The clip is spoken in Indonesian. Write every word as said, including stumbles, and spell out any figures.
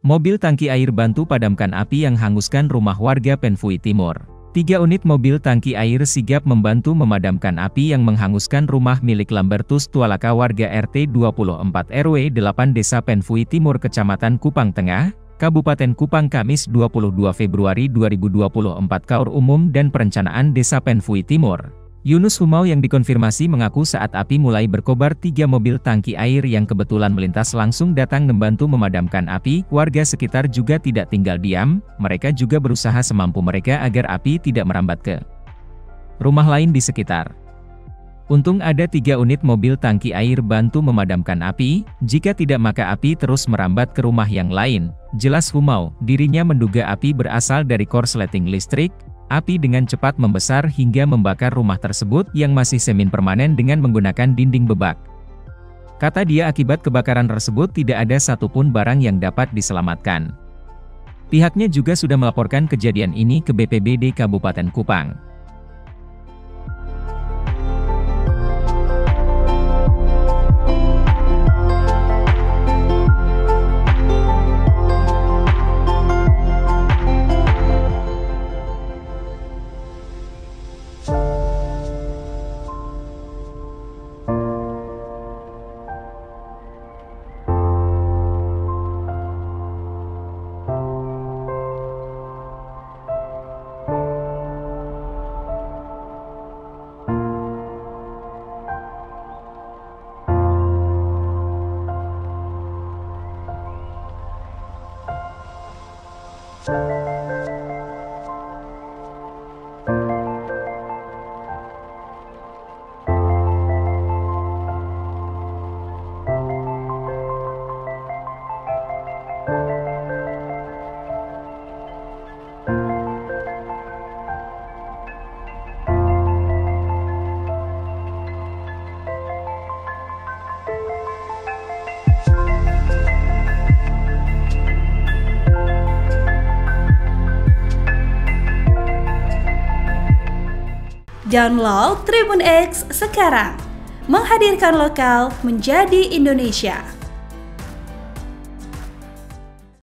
Mobil tangki air bantu padamkan api yang hanguskan rumah warga Penfui Timur. Tiga unit mobil tangki air sigap membantu memadamkan api yang menghanguskan rumah milik Lambertus Tualaka warga R T dua puluh empat R W delapan Desa Penfui Timur Kecamatan Kupang Tengah, Kabupaten Kupang Kamis dua puluh dua Februari dua ribu dua puluh empat. Kaur Umum dan Perencanaan Desa Penfui Timur, Yunus Humau yang dikonfirmasi mengaku saat api mulai berkobar tiga mobil tangki air yang kebetulan melintas langsung datang membantu memadamkan api. Warga sekitar juga tidak tinggal diam, mereka juga berusaha semampu mereka agar api tidak merambat ke rumah lain di sekitar. Untung ada tiga unit mobil tangki air bantu memadamkan api, jika tidak maka api terus merambat ke rumah yang lain. Jelas Humau, dirinya menduga api berasal dari korsleting listrik. Api dengan cepat membesar hingga membakar rumah tersebut yang masih semin permanen dengan menggunakan dinding bebak. Kata dia akibat kebakaran tersebut tidak ada satupun barang yang dapat diselamatkan. Pihaknya juga sudah melaporkan kejadian ini ke B P B D Kabupaten Kupang. Download Tribun X sekarang, menghadirkan lokal menjadi Indonesia.